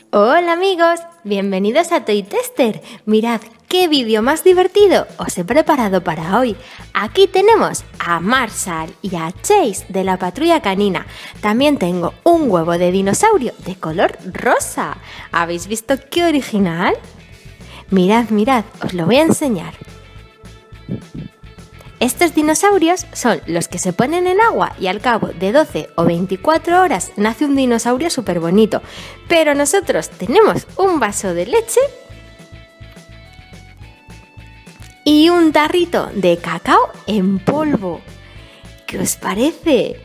Hola amigos, bienvenidos a Toy Tester. Mirad qué vídeo más divertido os he preparado para hoy. Aquí tenemos a Marshall y a Chase de la Patrulla Canina. También tengo un huevo de dinosaurio de color rosa. ¿Habéis visto qué original? Mirad, os lo voy a enseñar. Estos dinosaurios son los que se ponen en agua y al cabo de 12 o 24 horas nace un dinosaurio súper bonito. Pero nosotros tenemos un vaso de leche y un tarrito de cacao en polvo. ¿Qué os parece?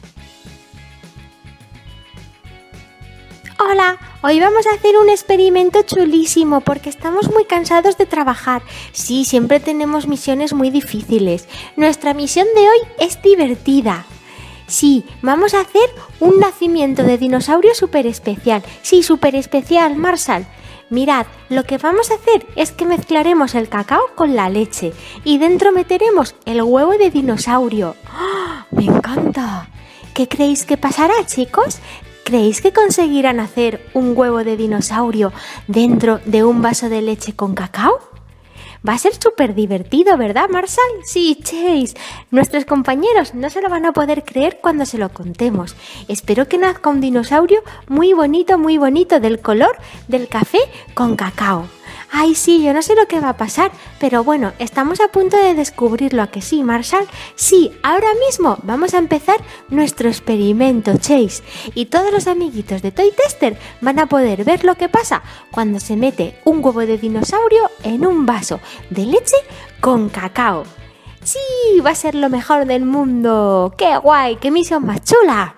Hola, hoy vamos a hacer un experimento chulísimo porque estamos muy cansados de trabajar. Sí, siempre tenemos misiones muy difíciles. Nuestra misión de hoy es divertida. Sí, vamos a hacer un nacimiento de dinosaurio súper especial. Sí, súper especial, Marshall. Mirad, lo que vamos a hacer es que mezclaremos el cacao con la leche y dentro meteremos el huevo de dinosaurio. ¡Oh, me encanta! ¿Qué creéis que pasará, chicos? ¿Creéis que conseguirán hacer un huevo de dinosaurio dentro de un vaso de leche con cacao? Va a ser súper divertido, ¿verdad, Marshall? Sí, Chase. Nuestros compañeros no se lo van a poder creer cuando se lo contemos. Espero que nazca un dinosaurio muy bonito del color del café con cacao. Ay, sí, yo no sé lo que va a pasar, pero bueno, estamos a punto de descubrirlo, ¿a que sí, Marshall? Sí, ahora mismo vamos a empezar nuestro experimento, Chase. Y todos los amiguitos de Toy Tester van a poder ver lo que pasa cuando se mete un huevo de dinosaurio en un vaso de leche con cacao. ¡Sí! Va a ser lo mejor del mundo. ¡Qué guay! ¡Qué misión más chula!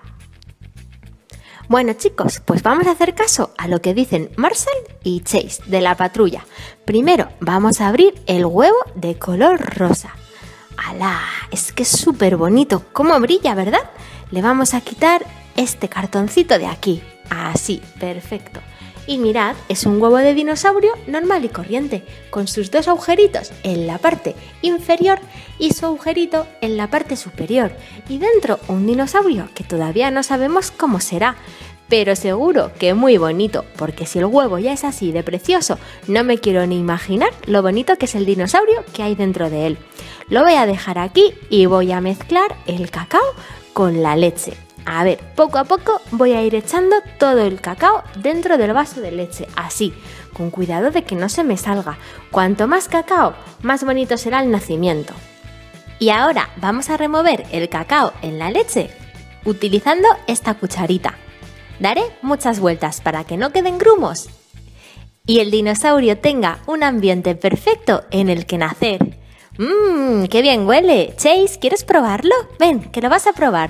Bueno chicos, pues vamos a hacer caso a lo que dicen Marshall y Chase de la patrulla. Primero vamos a abrir el huevo de color rosa. ¡Hala! Es que es súper bonito. ¿Cómo brilla, verdad? Le vamos a quitar este cartoncito de aquí. Así, perfecto. Y mirad, es un huevo de dinosaurio normal y corriente, con sus dos agujeritos en la parte inferior y su agujerito en la parte superior. Y dentro un dinosaurio que todavía no sabemos cómo será, pero seguro que muy bonito, porque si el huevo ya es así de precioso, no me quiero ni imaginar lo bonito que es el dinosaurio que hay dentro de él. Lo voy a dejar aquí y voy a mezclar el cacao con la leche. A ver, poco a poco voy a ir echando todo el cacao dentro del vaso de leche, así, con cuidado de que no se me salga. Cuanto más cacao, más bonito será el nacimiento. Y ahora vamos a remover el cacao en la leche utilizando esta cucharita. Daré muchas vueltas para que no queden grumos y el dinosaurio tenga un ambiente perfecto en el que nacer. ¡Qué bien huele! Chase, ¿quieres probarlo? Ven, que lo vas a probar.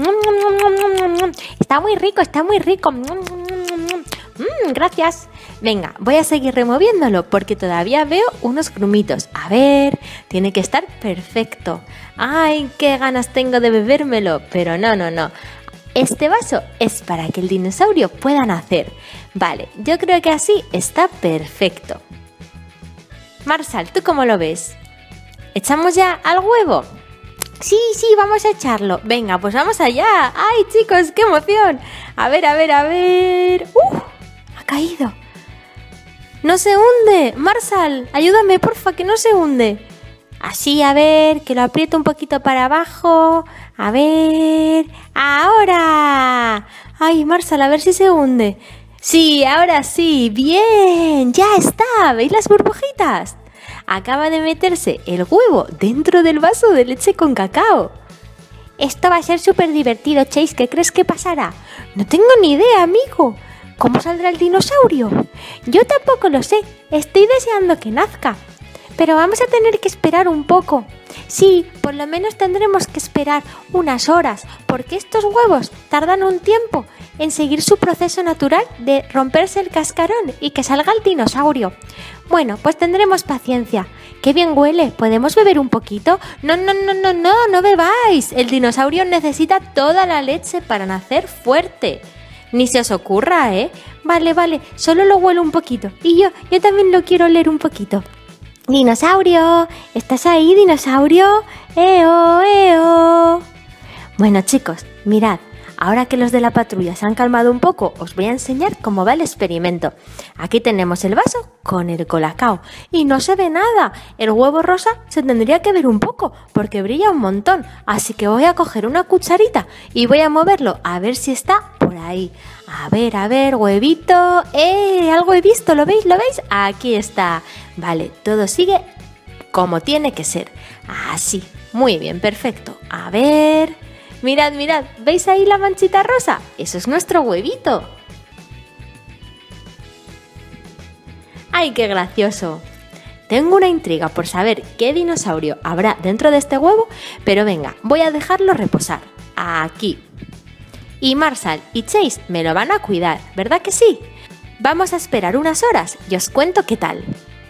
Está muy rico. Gracias. Venga, voy a seguir removiéndolo porque todavía veo unos grumitos. A ver, tiene que estar perfecto. Ay, qué ganas tengo de bebérmelo, pero no. Este vaso es para que el dinosaurio pueda nacer. Vale, yo creo que así está perfecto. Marshall, ¿tú cómo lo ves? ¿Echamos ya al huevo? Sí, vamos a echarlo. Venga, pues vamos allá. ¡Ay, chicos, qué emoción! A ver. Ha caído. ¡No se hunde! Marshall, ayúdame, porfa, que no se hunde. Así, a ver, que lo aprieto un poquito para abajo. A ver... ¡Ahora! ¡Ay, Marshall, a ver si se hunde! Sí, ahora sí. ¡Bien! ¡Ya está! ¿Veis las burbujitas? Acaba de meterse el huevo dentro del vaso de leche con cacao. Esto va a ser súper divertido, Chase. ¿Qué crees que pasará? No tengo ni idea, amigo. ¿Cómo saldrá el dinosaurio? Yo tampoco lo sé. Estoy deseando que nazca. Pero vamos a tener que esperar un poco. Sí, por lo menos tendremos que esperar unas horas, porque estos huevos tardan un tiempo en seguir su proceso natural de romperse el cascarón y que salga el dinosaurio. Bueno, pues tendremos paciencia. ¡Qué bien huele! ¿Podemos beber un poquito? No bebáis. El dinosaurio necesita toda la leche para nacer fuerte. Ni se os ocurra, ¿eh? Vale, solo lo huelo un poquito. Y yo también lo quiero oler un poquito. ¡Dinosaurio! ¿Estás ahí, dinosaurio? ¡Eo! Bueno, chicos, mirad. ahora que los de la patrulla se han calmado un poco, os voy a enseñar cómo va el experimento. Aquí tenemos el vaso con el colacao y no se ve nada. El huevo rosa se tendría que ver un poco porque brilla un montón. Así que voy a coger una cucharita y voy a moverlo a ver si está por ahí. A ver, huevito. Algo he visto, ¿lo veis? ¿Lo veis? Aquí está. Vale, todo sigue como tiene que ser. Así. Muy bien, perfecto. A ver. Mirad, ¿veis ahí la manchita rosa? Eso es nuestro huevito. ¡Ay, qué gracioso! Tengo una intriga por saber qué dinosaurio habrá dentro de este huevo, pero venga, voy a dejarlo reposar. Aquí. Y Marshall y Chase me lo van a cuidar, ¿verdad que sí? Vamos a esperar unas horas y os cuento qué tal.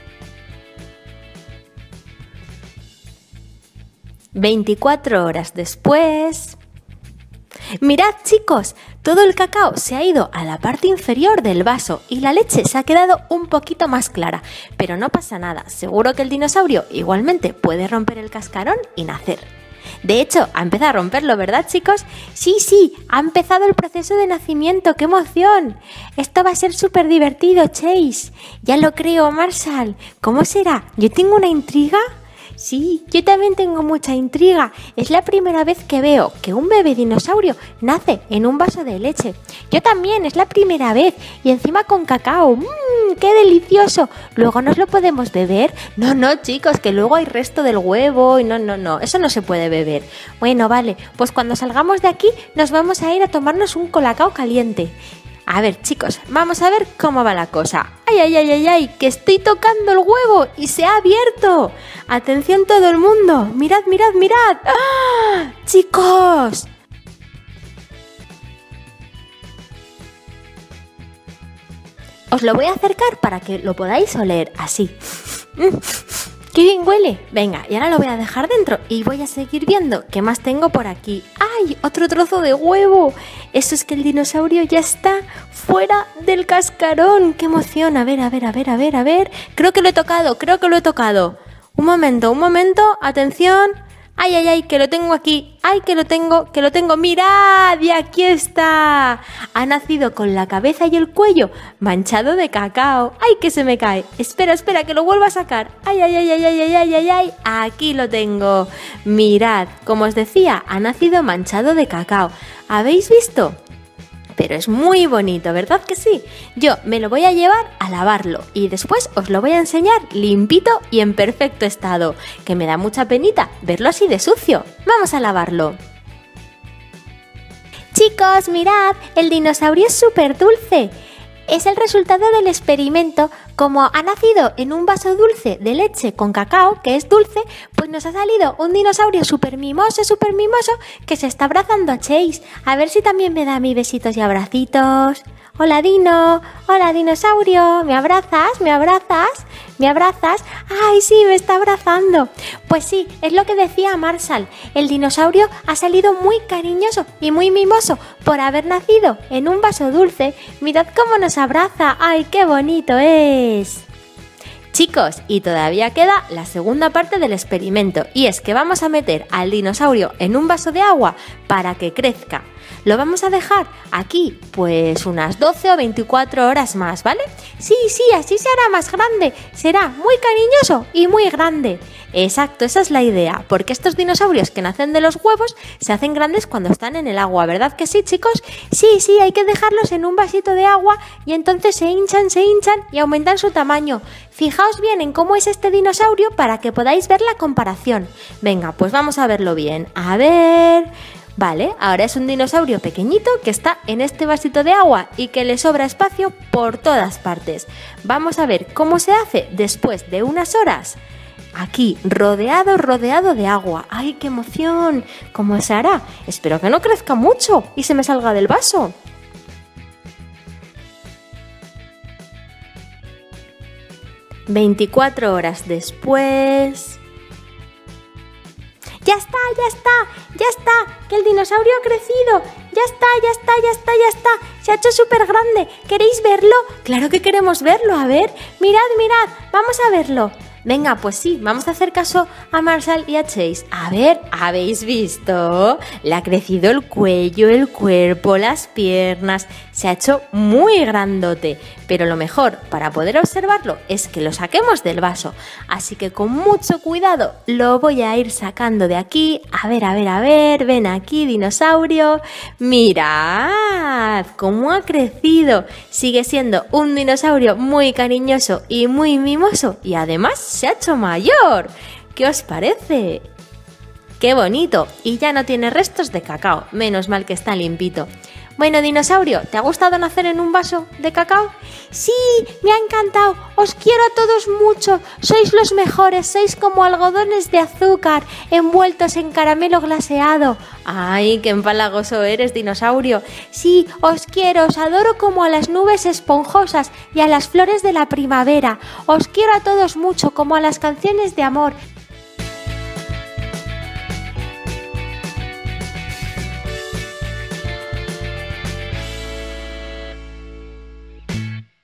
24 horas después... Mirad, chicos, todo el cacao se ha ido a la parte inferior del vaso y la leche se ha quedado un poquito más clara, pero no pasa nada, seguro que el dinosaurio igualmente puede romper el cascarón y nacer. De hecho, ha empezado a romperlo, ¿verdad, chicos? Sí, ha empezado el proceso de nacimiento, ¡qué emoción! Esto va a ser súper divertido, Chase. Ya lo creo, Marshall. ¿Cómo será? Yo tengo una intriga. Sí, yo también tengo mucha intriga. Es la primera vez que veo que un bebé dinosaurio nace en un vaso de leche. Yo también, es la primera vez. Y encima con cacao. ¡Qué delicioso! ¿Luego nos lo podemos beber? No, chicos, que luego hay resto del huevo y no, eso no se puede beber. Bueno, vale, pues cuando salgamos de aquí nos vamos a ir a tomarnos un colacao caliente. A ver, chicos, vamos a ver cómo va la cosa. ¡Ay! Que estoy tocando el huevo y se ha abierto. Atención todo el mundo. Mirad. ¡Ah! ¡Chicos! Os lo voy a acercar para que lo podáis oler así. ¡Qué bien huele! Venga, y ahora lo voy a dejar dentro y voy a seguir viendo qué más tengo por aquí. ¡Ay! ¡Otro trozo de huevo! Eso es que el dinosaurio ya está fuera del cascarón. ¡Qué emoción! A ver. Creo que lo he tocado. Un momento. Atención. ¡Ay! Que lo tengo aquí. ¡Ay, que lo tengo! ¡Mirad! ¡Y aquí está! Ha nacido con la cabeza y el cuello manchado de cacao. ¡Ay, que se me cae! Espera, que lo vuelvo a sacar. ¡Ay! Aquí lo tengo. Mirad, como os decía, ha nacido manchado de cacao. ¿Habéis visto? Pero es muy bonito, ¿verdad que sí? Yo me lo voy a llevar a lavarlo y después os lo voy a enseñar limpito y en perfecto estado, que me da mucha penita verlo así de sucio. ¡Vamos a lavarlo! Chicos, mirad, el dinosaurio es súper dulce. Es el resultado del experimento. Como ha nacido en un vaso dulce de leche con cacao, que es dulce, pues nos ha salido un dinosaurio súper mimoso, que se está abrazando a Chase. A ver si también me da mis besitos y abracitos. Hola, Dino. Hola, dinosaurio. ¿Me abrazas? ¡Ay, sí, me está abrazando! Pues sí, es lo que decía Marshall. El dinosaurio ha salido muy cariñoso y muy mimoso por haber nacido en un vaso dulce. Mirad cómo nos abraza. ¡Ay, qué bonito es! Chicos, y todavía queda la segunda parte del experimento, y es que vamos a meter al dinosaurio en un vaso de agua para que crezca. Lo vamos a dejar aquí pues unas 12 o 24 horas más, ¿vale? Sí, así se hará más grande, será muy cariñoso y muy grande. Exacto, esa es la idea, porque estos dinosaurios que nacen de los huevos se hacen grandes cuando están en el agua, ¿verdad que sí, chicos? Sí, hay que dejarlos en un vasito de agua y entonces se hinchan y aumentan su tamaño. Fijaos bien en cómo es este dinosaurio para que podáis ver la comparación. Venga, pues vamos a verlo bien. A ver... Vale, ahora es un dinosaurio pequeñito que está en este vasito de agua y que le sobra espacio por todas partes. Vamos a ver cómo se hace después de unas horas. Aquí, rodeado de agua. ¡Ay, qué emoción! ¿Cómo se hará? Espero que no crezca mucho y se me salga del vaso. ...24 horas después... ¡Ya está! ¡Que el dinosaurio ha crecido! ¡Ya está! ¡Se ha hecho súper grande! ¿Queréis verlo? ¡Claro que queremos verlo! A ver, mirad, vamos a verlo. Venga, pues sí, vamos a hacer caso a Marshall y a Chase. A ver, ¿habéis visto? Le ha crecido el cuello, el cuerpo, las piernas. Se ha hecho muy grandote. Pero lo mejor para poder observarlo es que lo saquemos del vaso. Así que con mucho cuidado lo voy a ir sacando de aquí. A ver, ven aquí, dinosaurio. ¡Mirad cómo ha crecido! Sigue siendo un dinosaurio muy cariñoso y muy mimoso y además se ha hecho mayor. ¿Qué os parece? ¡Qué bonito! Y ya no tiene restos de cacao. Menos mal que está limpito. Bueno, dinosaurio, ¿te ha gustado nacer en un vaso de cacao? Sí, me ha encantado. Os quiero a todos mucho. Sois los mejores. Sois como algodones de azúcar envueltos en caramelo glaseado. ¡Ay, qué empalagoso eres, dinosaurio! Sí, os quiero. Os adoro como a las nubes esponjosas y a las flores de la primavera. Os quiero a todos mucho, como a las canciones de amor